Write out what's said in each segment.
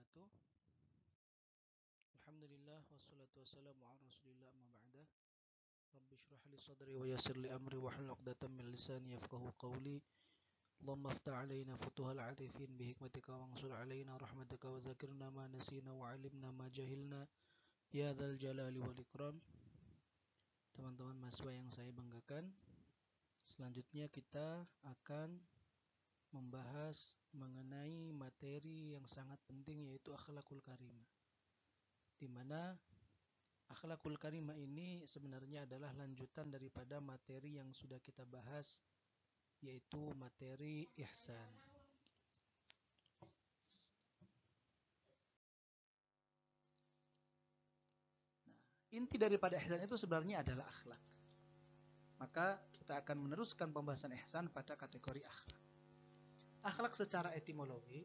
wabarakatuh. Alhamdulillah wassalatu wassalamu ala Rasulillah amma ba'da. Rabbi shrah li sadri wa yassir li amri wa hlul 'uqdatam min lisani yafqahu qawli. Allahumma iftah 'alaina futuhal 'arifin bi hikmatika wansur 'alaina rahmataka wa zakirna ma nasina wa 'allimna ma jahilna ya dzal jalali wal ikram. Teman-teman mahasiswa yang saya banggakan, selanjutnya kita akan membahas mengenai materi yang sangat penting, yaitu akhlakul karimah. Di mana akhlakul karimah ini sebenarnya adalah lanjutan daripada materi yang sudah kita bahas, yaitu materi ihsan. Nah, inti daripada ihsan itu sebenarnya adalah akhlak. Maka kita akan meneruskan pembahasan ihsan pada kategori akhlak. Akhlak secara etimologi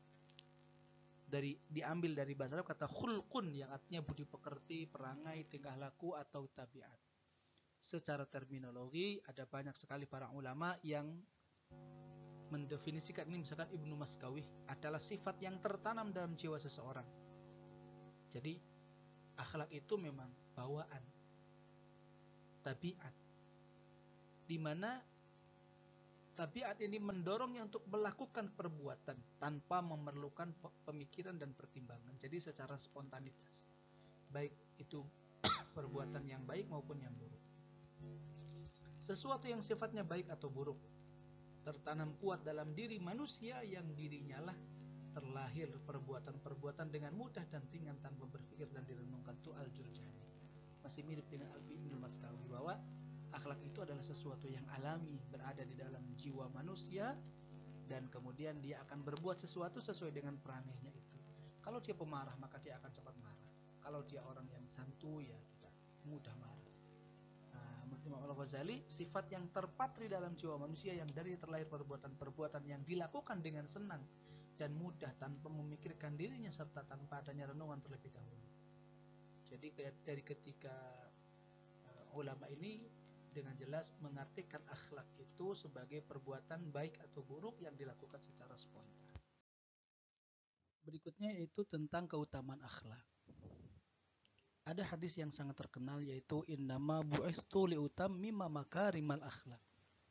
diambil dari bahasa Arab kata khulqun, yang artinya budi pekerti, perangai, tingkah laku atau tabiat. Secara terminologi ada banyak sekali para ulama yang mendefinisikan ini. Misalkan Ibnu Maskawih adalah sifat yang tertanam dalam jiwa seseorang. Jadi akhlak itu memang bawaan, tabiat, di mana tabiat ini mendorongnya untuk melakukan perbuatan tanpa memerlukan pemikiran dan pertimbangan. Jadi secara spontanitas, baik itu perbuatan yang baik maupun yang buruk. Sesuatu yang sifatnya baik atau buruk tertanam kuat dalam diri manusia yang dirinya lah terlahir perbuatan-perbuatan dengan mudah dan ringan tanpa berpikir dan direnungkan. Itu Al-Jurjani. Masih mirip dengan Ibnu Maskawi, bahwa akhlak itu adalah sesuatu yang alami, berada di dalam jiwa manusia, dan kemudian dia akan berbuat sesuatu sesuai dengan perangainya itu. Kalau dia pemarah, maka dia akan cepat marah. Kalau dia orang yang santuy, ya tidak mudah marah. Menurut Imam Al-Ghazali, sifat yang terpatri dalam jiwa manusia yang dari terlahir perbuatan-perbuatan yang dilakukan dengan senang dan mudah tanpa memikirkan dirinya serta tanpa adanya renungan terlebih dahulu. Jadi dari ketika ulama ini dengan jelas mengartikan akhlak itu sebagai perbuatan baik atau buruk yang dilakukan secara spontan. Berikutnya yaitu tentang keutamaan akhlak. Ada hadis yang sangat terkenal, yaitu innama bu'istu liutammima makarimal akhlak.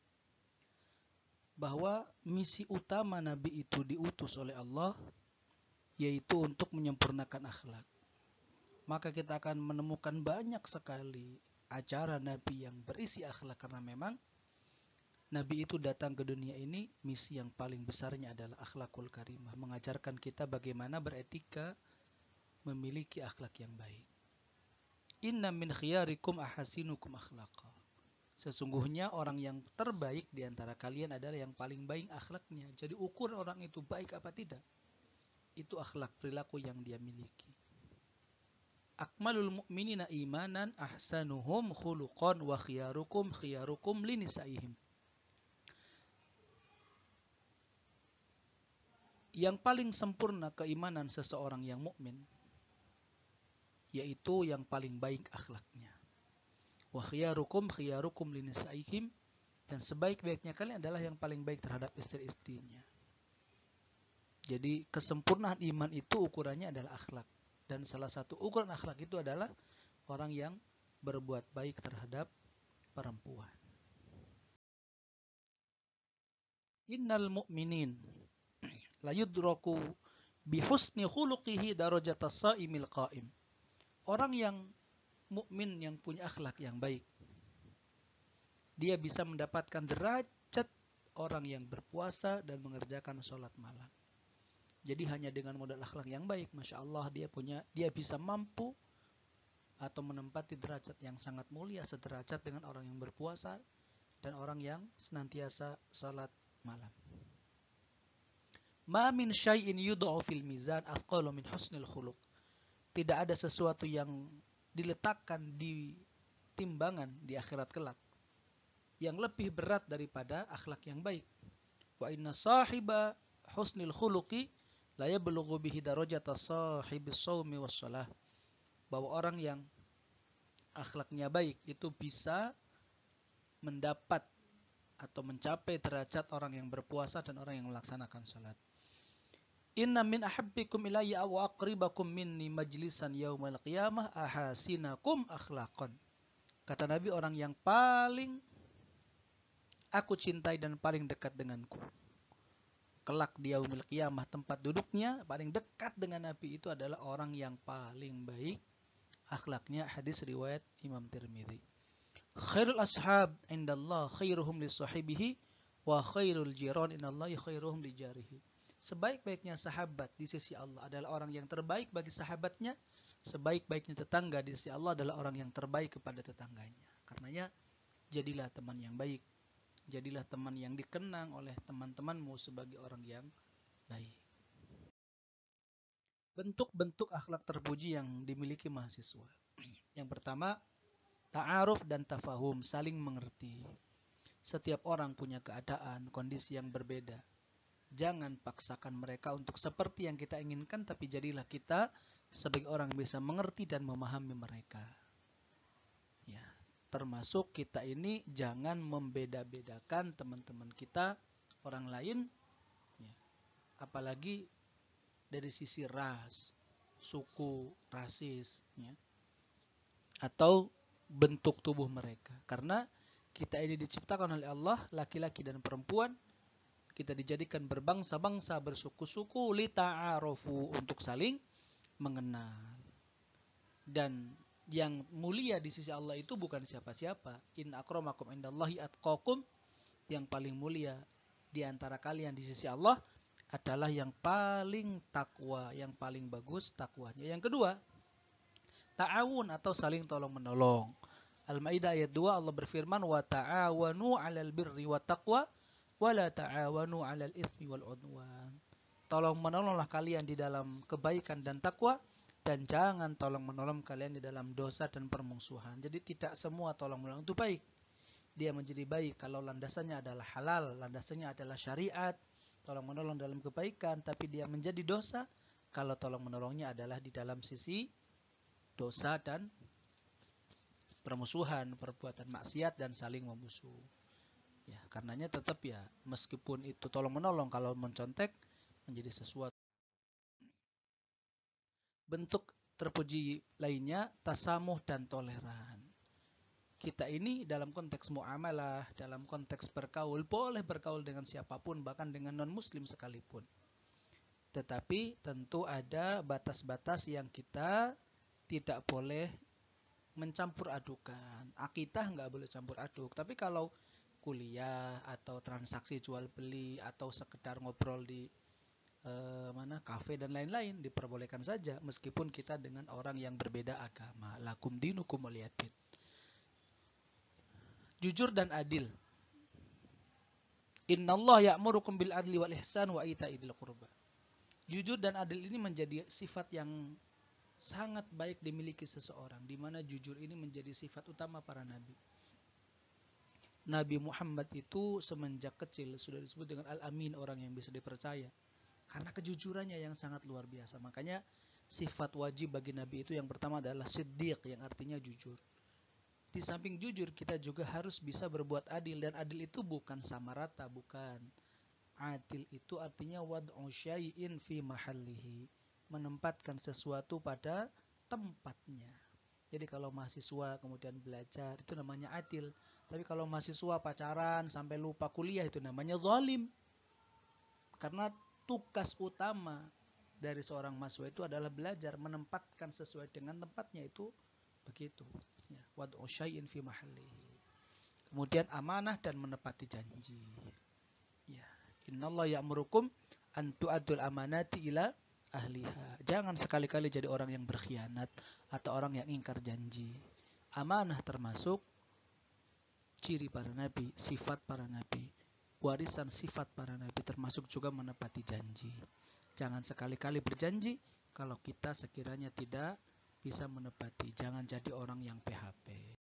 Bahwa misi utama Nabi itu diutus oleh Allah yaitu untuk menyempurnakan akhlak. Maka kita akan menemukan banyak sekali acara Nabi yang berisi akhlak, karena memang Nabi itu datang ke dunia ini, misi yang paling besarnya adalah akhlakul karimah, mengajarkan kita bagaimana beretika, memiliki akhlak yang baik. Inna min khiyarikum ahasinukum akhlaqa. Sesungguhnya orang yang terbaik di antara kalian adalah yang paling baik akhlaknya. Jadi ukur orang itu baik apa tidak, itu akhlak, perilaku yang dia miliki. Akmalul mu'minina imanan ahsanuhum khuluqan wa khiyarukum khiyarukum linisaihim. Yang paling sempurna keimanan seseorang yang mukmin yaitu yang paling baik akhlaknya. Wa khiyarukum khiyarukum linisaihim, dan sebaik-baiknya kalian adalah yang paling baik terhadap istri-istrinya. Jadi kesempurnaan iman itu ukurannya adalah akhlak. Dan salah satu ukuran akhlak itu adalah orang yang berbuat baik terhadap perempuan. Innal mu'minin la yudraku bihusni khuluqihi darajatas shaimil qa'im. Orang yang mukmin yang punya akhlak yang baik, dia bisa mendapatkan derajat orang yang berpuasa dan mengerjakan sholat malam. Jadi hanya dengan modal akhlak yang baik, Masya Allah, dia bisa mampu atau menempati derajat yang sangat mulia, sederajat dengan orang yang berpuasa dan orang yang senantiasa salat malam. Ma min syai'in yud'u fil mizan athqalu min husnil khuluq. Tidak ada sesuatu yang diletakkan di timbangan di akhirat kelak yang lebih berat daripada akhlak yang baik. Wa inna sahiba husnil khuluqi la yablughu bihi darajata sahibis shaumi wassalah. Bahwa orang yang akhlaknya baik itu bisa mendapat atau mencapai derajat orang yang berpuasa dan orang yang melaksanakan salat. Inna min ahabbikum ilayya wa aqribakum minni majlisan yaumal qiyamah ahasinakum akhlaqan. Kata Nabi, orang yang paling aku cintai dan paling dekat denganku, kelak di yaumil qiyamah tempat duduknya paling dekat dengan Nabi itu adalah orang yang paling baik akhlaknya. Hadis riwayat Imam Tirmidzi. Khairul ashab indallah khairuhum li sahibihi wa khairul jiran indallahi khairuhum li jarihi. Sebaik-baiknya sahabat di sisi Allah adalah orang yang terbaik bagi sahabatnya. Sebaik-baiknya tetangga di sisi Allah adalah orang yang terbaik kepada tetangganya. Karenanya jadilah teman yang baik. Jadilah teman yang dikenang oleh teman-temanmu sebagai orang yang baik. Bentuk-bentuk akhlak terpuji yang dimiliki mahasiswa. Yang pertama, ta'aruf dan tafahum, saling mengerti. Setiap orang punya keadaan, kondisi yang berbeda. Jangan paksakan mereka untuk seperti yang kita inginkan, tapi jadilah kita sebagai orang yang bisa mengerti dan memahami mereka. Ya, termasuk kita ini jangan membeda-bedakan teman-teman kita, orang lain, ya, apalagi dari sisi ras, suku, rasis, ya, atau bentuk tubuh mereka. Karena kita ini diciptakan oleh Allah, laki-laki dan perempuan. Kita dijadikan berbangsa-bangsa, bersuku-suku, lita'arofu, untuk saling mengenal. Dan yang mulia di sisi Allah itu bukan siapa-siapa. In akramakum indallahi atqakum. Yang paling mulia di antara kalian di sisi Allah adalah yang paling takwa, yang paling bagus takwanya. Yang kedua, ta'awun atau saling tolong-menolong. Al-Maidah ayat 2 Allah berfirman, wa ta'awanu 'alal birri wat taqwa wala ta'awanu 'alal ismi wal 'udwan. Tolong menolonglah kalian di dalam kebaikan dan takwa, dan jangan tolong menolong kalian di dalam dosa dan permusuhan. Jadi tidak semua tolong menolong itu baik. Dia menjadi baik kalau landasannya adalah halal, landasannya adalah syariat, tolong menolong dalam kebaikan, tapi dia menjadi dosa kalau tolong menolongnya adalah di dalam sisi dosa dan permusuhan, perbuatan maksiat dan saling memusuh. Ya, karenanya tetap ya, meskipun itu tolong menolong, kalau mencontek menjadi sesuatu. Bentuk terpuji lainnya, tasamuh dan toleran. Kita ini dalam konteks muamalah, dalam konteks bergaul, boleh bergaul dengan siapapun, bahkan dengan non-muslim sekalipun. Tetapi tentu ada batas-batas yang kita tidak boleh mencampur adukan. Akidah nggak boleh campur aduk. Tapi kalau kuliah atau transaksi jual beli atau sekedar ngobrol di kafe dan lain-lain diperbolehkan saja, meskipun kita dengan orang yang berbeda agama. Lakum dinukum waliyad din. Jujur dan adil. Innallaha ya'murukum bil adli wal ihsan wa ita'i dzil qurba. Jujur dan adil ini menjadi sifat yang sangat baik dimiliki seseorang, di mana jujur ini menjadi sifat utama para nabi. Nabi Muhammad itu semenjak kecil sudah disebut dengan Al-Amin, orang yang bisa dipercaya. Karena kejujurannya yang sangat luar biasa. Makanya sifat wajib bagi Nabi itu yang pertama adalah siddiq, yang artinya jujur. Di samping jujur, kita juga harus bisa berbuat adil. Dan adil itu bukan sama rata, bukan. Adil itu artinya wad'u syai'in fi mahallihi. Menempatkan sesuatu pada tempatnya. Jadi kalau mahasiswa kemudian belajar, itu namanya adil. Tapi kalau mahasiswa pacaran sampai lupa kuliah, itu namanya zalim. Karena tugas utama dari seorang mahasiswa itu adalah belajar, menempatkan sesuai dengan tempatnya, itu begitu. Ya, wad'u syai'in fi mahallihi. Kemudian amanah dan menepati janji. Ya, innallaha ya'murukum an tu'addul amanati ila ahliha. Jangan sekali-kali jadi orang yang berkhianat atau orang yang ingkar janji. Amanah termasuk ciri para nabi, sifat para nabi. Warisan sifat para nabi termasuk juga menepati janji. Jangan sekali-kali berjanji kalau kita sekiranya tidak bisa menepati. Jangan jadi orang yang PHP.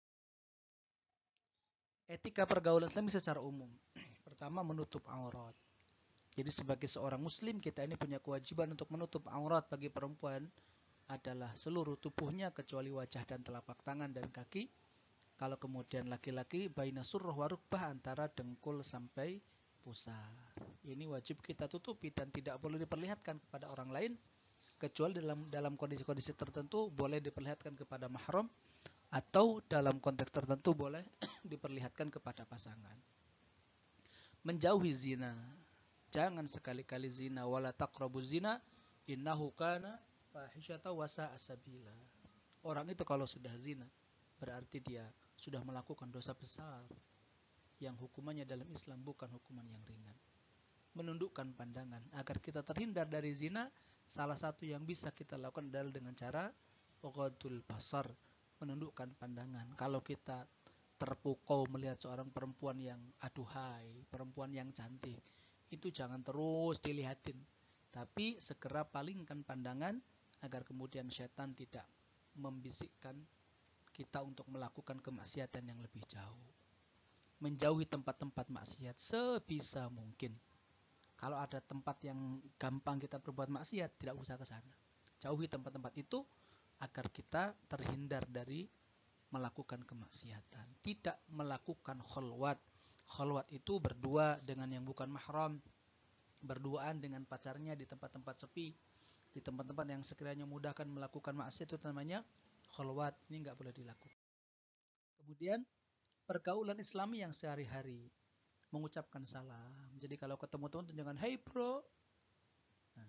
Etika pergaulan Islam secara umum. Pertama, menutup aurat. Jadi sebagai seorang muslim, kita ini punya kewajiban untuk menutup aurat. Bagi perempuan adalah seluruh tubuhnya kecuali wajah dan telapak tangan dan kaki. Kalau kemudian laki-laki baina surrah wa rukbah, antara dengkul sampai terpusat. Ini wajib kita tutupi dan tidak boleh diperlihatkan kepada orang lain, kecuali dalam kondisi-kondisi tertentu boleh diperlihatkan kepada mahram, atau dalam konteks tertentu boleh diperlihatkan kepada pasangan. Menjauhi zina. Jangan sekali-kali zina. Wala taqrabuz zina innahu kana fahisyata wa sa'a sabila. Orang itu kalau sudah zina, berarti dia sudah melakukan dosa besar yang hukumannya dalam Islam bukan hukuman yang ringan. Menundukkan pandangan agar kita terhindar dari zina, salah satu yang bisa kita lakukan adalah dengan cara ghadul basar, menundukkan pandangan. Kalau kita terpukau melihat seorang perempuan yang aduhai, perempuan yang cantik, itu jangan terus dilihatin, tapi segera palingkan pandangan agar kemudian setan tidak membisikkan kita untuk melakukan kemaksiatan yang lebih jauh. Menjauhi tempat-tempat maksiat sebisa mungkin. Kalau ada tempat yang gampang kita berbuat maksiat, tidak usah ke sana. Jauhi tempat-tempat itu agar kita terhindar dari melakukan kemaksiatan. Tidak melakukan kholwat. Kholwat itu berdua dengan yang bukan mahram, berduaan dengan pacarnya di tempat-tempat sepi, di tempat-tempat yang sekiranya mudahkan melakukan maksiat, itu namanya kholwat. Ini nggak boleh dilakukan. Kemudian pergaulan Islami yang sehari-hari, mengucapkan salam. Jadi kalau ketemu teman jangan hey bro, nah,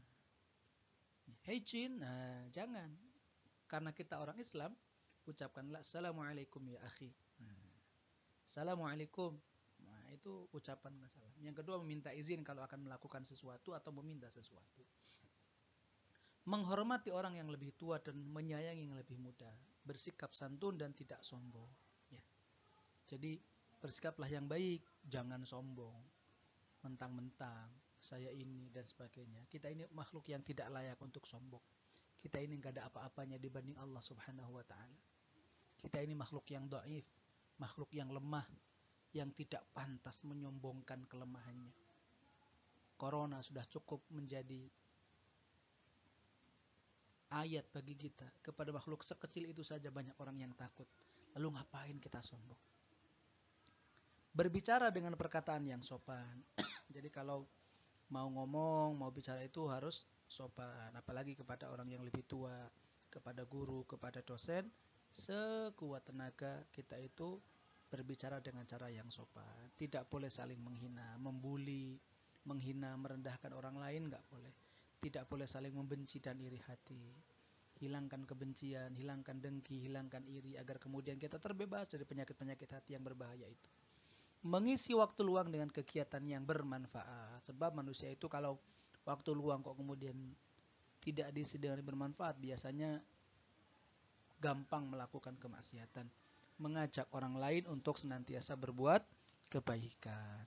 hey Jin, nah, jangan. Karena kita orang Islam, ucapkanlah assalamualaikum ya akhi. Nah, assalamualaikum. Nah, itu ucapan salam. Yang kedua, meminta izin kalau akan melakukan sesuatu atau meminta sesuatu. Menghormati orang yang lebih tua dan menyayangi yang lebih muda. Bersikap santun dan tidak sombong. Ya. Jadi bersikaplah yang baik, jangan sombong, mentang-mentang saya ini dan sebagainya. Kita ini makhluk yang tidak layak untuk sombong. Kita ini nggak ada apa-apanya dibanding Allah Subhanahu wa Ta'ala. Kita ini makhluk yang dhaif, makhluk yang lemah, yang tidak pantas menyombongkan kelemahannya. Corona sudah cukup menjadi ayat bagi kita. Kepada makhluk sekecil itu saja banyak orang yang takut. Lalu ngapain kita sombong? Berbicara dengan perkataan yang sopan. Jadi kalau mau ngomong, mau bicara itu harus sopan. Apalagi kepada orang yang lebih tua, kepada guru, kepada dosen. Sekuat tenaga kita itu berbicara dengan cara yang sopan. Tidak boleh saling menghina, membuli, menghina, merendahkan orang lain, nggak boleh. Tidak boleh saling membenci dan iri hati. Hilangkan kebencian, hilangkan dengki, hilangkan iri, agar kemudian kita terbebas dari penyakit-penyakit hati yang berbahaya itu. Mengisi waktu luang dengan kegiatan yang bermanfaat. Sebab manusia itu kalau waktu luang kok kemudian tidak diisi dengan bermanfaat, biasanya gampang melakukan kemaksiatan. Mengajak orang lain untuk senantiasa berbuat kebaikan.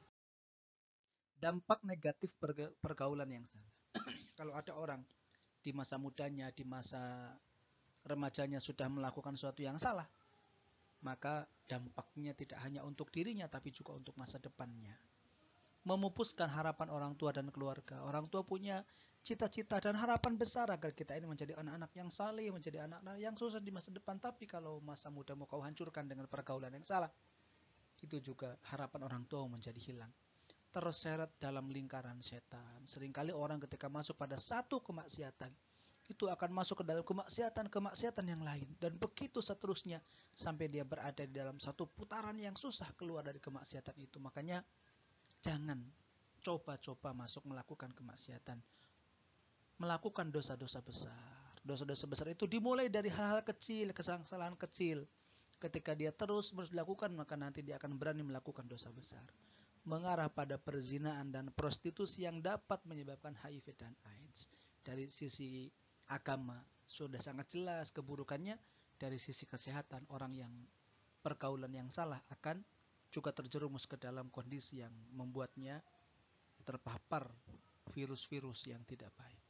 Dampak negatif pergaulan yang salah. Kalau ada orang di masa mudanya, di masa remajanya sudah melakukan sesuatu yang salah, maka dampaknya tidak hanya untuk dirinya tapi juga untuk masa depannya. Memupuskan harapan orang tua dan keluarga. Orang tua punya cita-cita dan harapan besar agar kita ini menjadi anak-anak yang saleh, menjadi anak-anak yang sukses di masa depan. Tapi kalau masa muda mau kau hancurkan dengan pergaulan yang salah, itu juga harapan orang tua menjadi hilang. Terseret dalam lingkaran setan. Seringkali orang ketika masuk pada satu kemaksiatan, itu akan masuk ke dalam kemaksiatan yang lain. Dan begitu seterusnya sampai dia berada di dalam satu putaran yang susah keluar dari kemaksiatan itu. Makanya jangan coba-coba masuk melakukan kemaksiatan. Melakukan dosa-dosa besar. Dosa-dosa besar itu dimulai dari hal-hal kecil, kesalahan kecil. Ketika dia terus dilakukan, maka nanti dia akan berani melakukan dosa besar. Mengarah pada perzinaan dan prostitusi yang dapat menyebabkan HIV dan AIDS. Dari sisi agama sudah sangat jelas keburukannya. Dari sisi kesehatan, orang yang pergaulan yang salah akan juga terjerumus ke dalam kondisi yang membuatnya terpapar virus-virus yang tidak baik.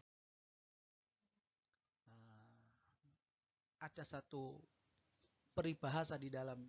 Ada satu peribahasa di dalam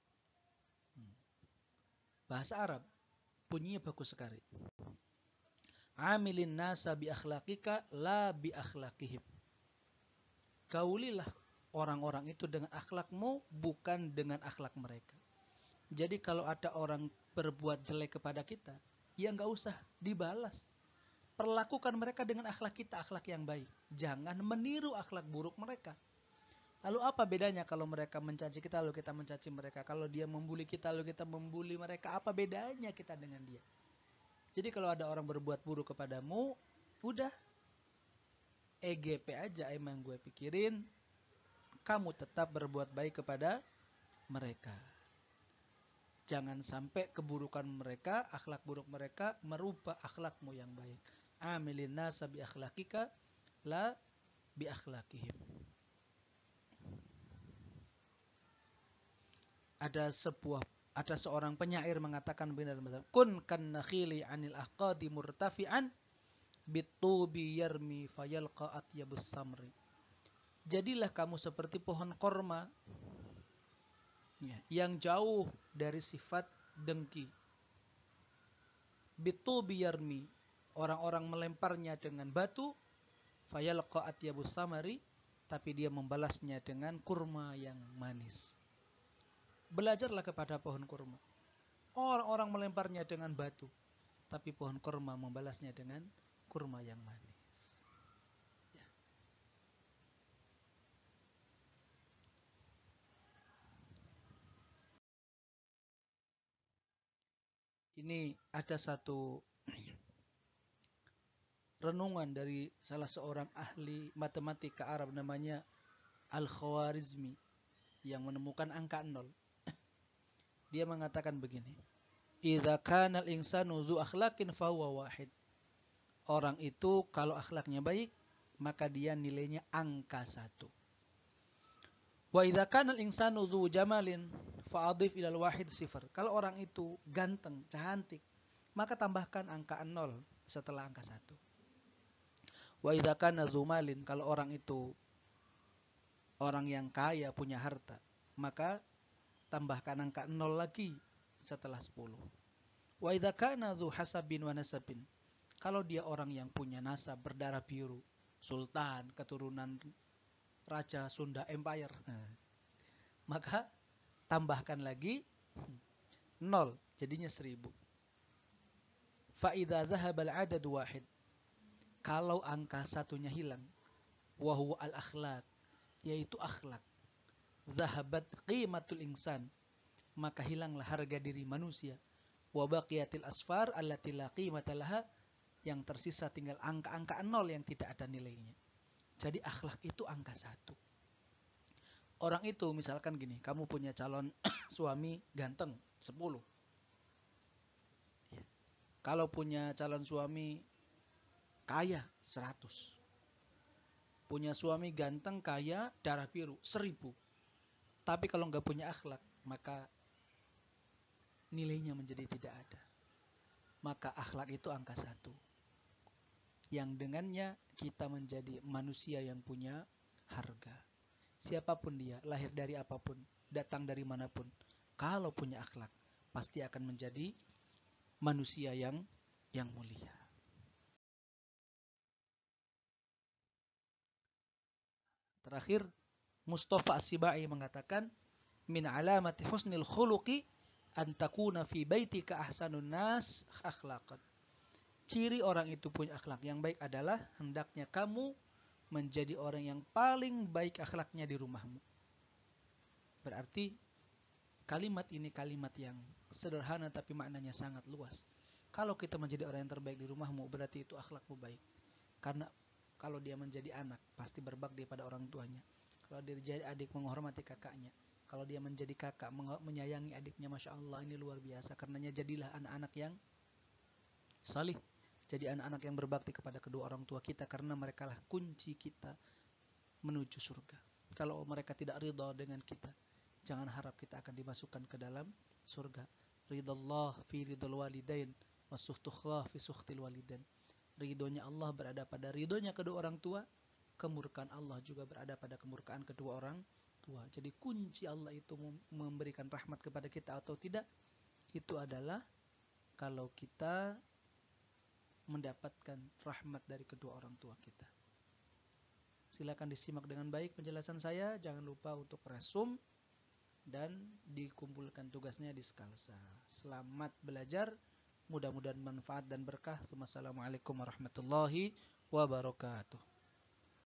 bahasa Arab, bunyinya bagus sekali. Amilin nasa bi akhlaqika la bi akhlaqihim. Gaulilah orang-orang itu dengan akhlakmu, bukan dengan akhlak mereka. Jadi kalau ada orang berbuat jelek kepada kita, ya nggak usah dibalas. Perlakukan mereka dengan akhlak kita, akhlak yang baik. Jangan meniru akhlak buruk mereka. Lalu apa bedanya kalau mereka mencaci kita lalu kita mencaci mereka? Kalau dia membuli kita lalu kita membuli mereka, apa bedanya kita dengan dia? Jadi kalau ada orang berbuat buruk kepadamu, udah EGP aja, emang gue pikirin, kamu tetap berbuat baik kepada mereka. Jangan sampai keburukan mereka, akhlak buruk mereka merubah akhlakmu yang baik. Amilin nasa bi akhlakika la bi akhlakihim. Ada seorang penyair mengatakan benar-benar, kun kan nakhili anil aqadi murtafi'an bitubi yarmi fayalqa atyabus samri. Jadilah kamu seperti pohon korma yang jauh dari sifat dengki. Bitubi yarmi, orang-orang melemparnya dengan batu, fayalqa atyabus samari, tapi dia membalasnya dengan kurma yang manis. Belajarlah kepada pohon kurma. Orang-orang melemparnya dengan batu, tapi pohon kurma membalasnya dengan kurma yang manis. Ya. Ini ada satu renungan dari salah seorang ahli matematika Arab namanya Al-Khwarizmi yang menemukan angka 0. Dia mengatakan begini, idza kana al-insanu dzu akhlaqin fahuwa wahid. Orang itu kalau akhlaknya baik, maka dia nilainya angka 1. Wa idza kana al-insanu dzu jamalin fa'adhif ila al-wahid sifar. Kalau orang itu ganteng, cantik, maka tambahkan angka 0 setelah angka 1. Wa idza kana dzu malin, kalau orang itu orang yang kaya, punya harta, maka tambahkan angka 0 lagi setelah 10. Wa idza kana dzu hasabin wa nasabin. Kalau dia orang yang punya nasab berdarah biru, sultan, keturunan Raja Sunda Empire, maka tambahkan lagi 0, jadinya 1000. Fa idza dhahaba al-'adad wahid. Kalau angka satunya hilang, wa huwa al-akhlaq, yaitu akhlak. Zahabat qimatul insan, maka hilanglah harga diri manusia. Wa baqiyatil asfar allati la qimata laha, yang tersisa tinggal angka-angka 0 yang tidak ada nilainya. Jadi akhlak itu angka 1. Orang itu misalkan gini, kamu punya calon suami ganteng 10. Kalau punya calon suami kaya 100. Punya suami ganteng, kaya, darah biru 1000. Tapi kalau nggak punya akhlak, maka nilainya menjadi tidak ada. Maka akhlak itu angka 1. Yang dengannya kita menjadi manusia yang punya harga. Siapapun dia, lahir dari apapun, datang dari manapun, kalau punya akhlak, pasti akan menjadi manusia yang mulia. Terakhir, Mustafa As-Sibai mengatakan, min alamati husnil khuluqi an takuna fi baitika ahsanun nas akhlaqan. Ciri orang itu punya akhlak yang baik adalah hendaknya kamu menjadi orang yang paling baik akhlaknya di rumahmu. Berarti kalimat ini kalimat yang sederhana tapi maknanya sangat luas. Kalau kita menjadi orang yang terbaik di rumahmu, berarti itu akhlakmu baik. Karena kalau dia menjadi anak, pasti berbakti pada orang tuanya. Kalau dia jadi adik, menghormati kakaknya. Kalau dia menjadi kakak, menyayangi adiknya, Masya Allah, ini luar biasa. Karenanya jadilah anak-anak yang salih. Jadi anak-anak yang berbakti kepada kedua orang tua kita, karena mereka lah kunci kita menuju surga. Kalau mereka tidak ridha dengan kita, jangan harap kita akan dimasukkan ke dalam surga. Ridallah fi ridal walidain, wasuhtukhlah fi suhtil walidain. Ridhonya Allah berada pada ridhonya kedua orang tua, kemurkaan Allah juga berada pada kemurkaan kedua orang tua. Jadi kunci Allah itu memberikan rahmat kepada kita atau tidak, itu adalah kalau kita mendapatkan rahmat dari kedua orang tua kita. Silakan disimak dengan baik penjelasan saya. Jangan lupa untuk resum dan dikumpulkan tugasnya di Skalsa. Selamat belajar. Mudah-mudahan manfaat dan berkah. Wassalamualaikum warahmatullahi wabarakatuh.